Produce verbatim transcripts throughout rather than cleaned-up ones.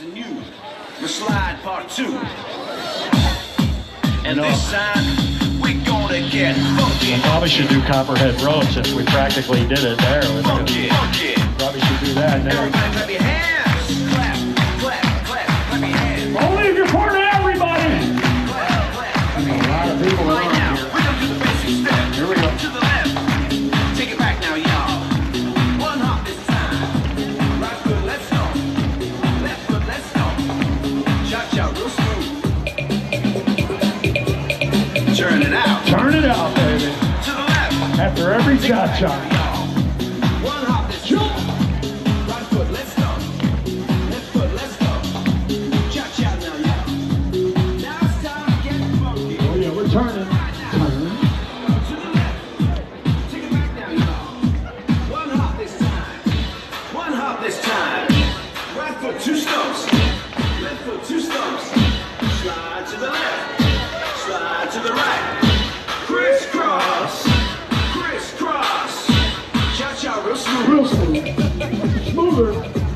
something new. The slide part two. And this time, we're gonna get funky. We probably should do Copperhead Road since we practically did it there. Funky, funky. Probably should do that there. Everybody clap your hands. Clap, clap, clap, clap your hands. Only if you're part of everybody. Clap, clap, clap your A lot of people right around now, here. we're gonna do the basic step. Here we go. To the left. Take it back now, y'all. One hop this time. Right foot, let's go. Left foot, let's go. Cha-cha, real smooth. Turn it out. Turn it out, baby. To the left. After every cha-cha. One hop this Jump. right foot, let's go. Left foot, let's go. Cha-cha now, y'all. Now it's time to get funky. Oh yeah, we're turning. Turn. To the left. Take it back now, y'all. One hop this time. One hop this time. Right foot, two stumps. Left foot, two stumps. Slide to the left. Slide to the right. Crisscross. Crisscross. Cha-cha, real smooth. Real smooth. Smoother.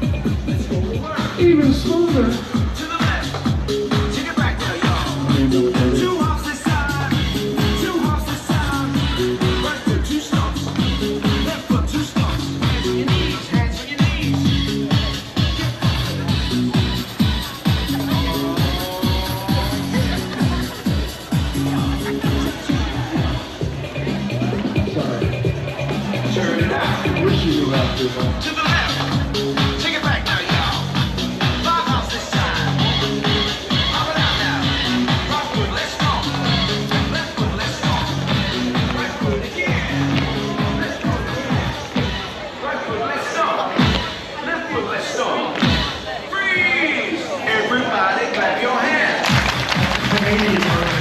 Even smoother. To the left. Take it back now, y'all. Two hops this time. Two hops this time. Right foot, two stumps. Left foot, two stumps. Hands on your knees. Hands on your knees. Sorry. Turn it out. Wish you knew how to do that. To the left. Take it back now, y'all. Five hops this time. Hop it out now. Right foot, let's go. Left foot, let's go. Right foot again. Let's go again. Right foot, let's go. Left foot, let's go. Freeze! Everybody clap your hands. Canadian version.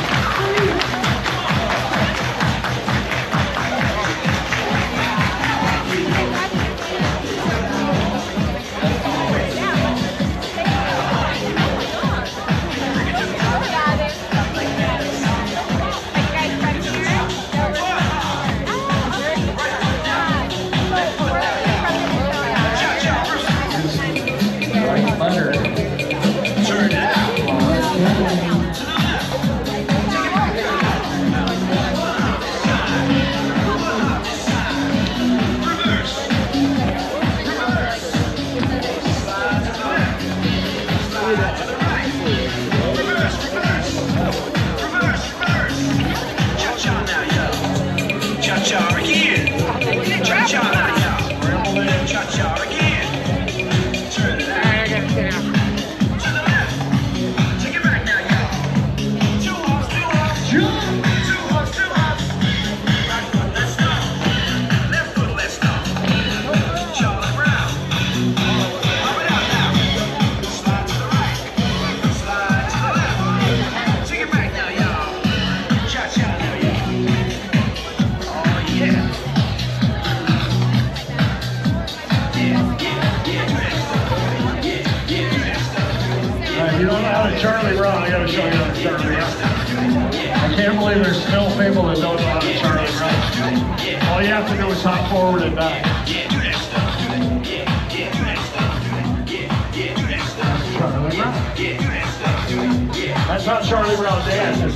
Right under. Turn it out. To the left. Take it back now. One hop this time. One hop this time. Reverse. Reverse. Slide to the left. Slide to the right. Reverse, reverse. Reverse, reverse. Cha-cha now, y'all. Cha-cha again. Cha-cha now, y'all. Cha-cha again. Turn it out. To the left. Take it back now, y'all. Two hops, two hops. Two hops, two hops. Right foot, let's go. Left foot, let's go. Charlie Brown. Hop it out now. Slide to the right. Slide to the left. Take it back now, y'all. Cha-cha now, y'all. Oh, yeah. Yeah, yeah, yeah. Yeah, yeah. Alright, you don't know how to Charlie Brown, I gotta show you how to Charlie Brown. I can't believe there's still people that don't know how to Charlie Brown. All you have to do is hop forward and back. Charlie Brown. That's how Charlie Brown dances.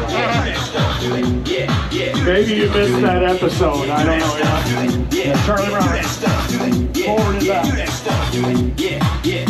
Maybe you missed that episode, I don't know. Yeah, Charlie Brown. Forward and back.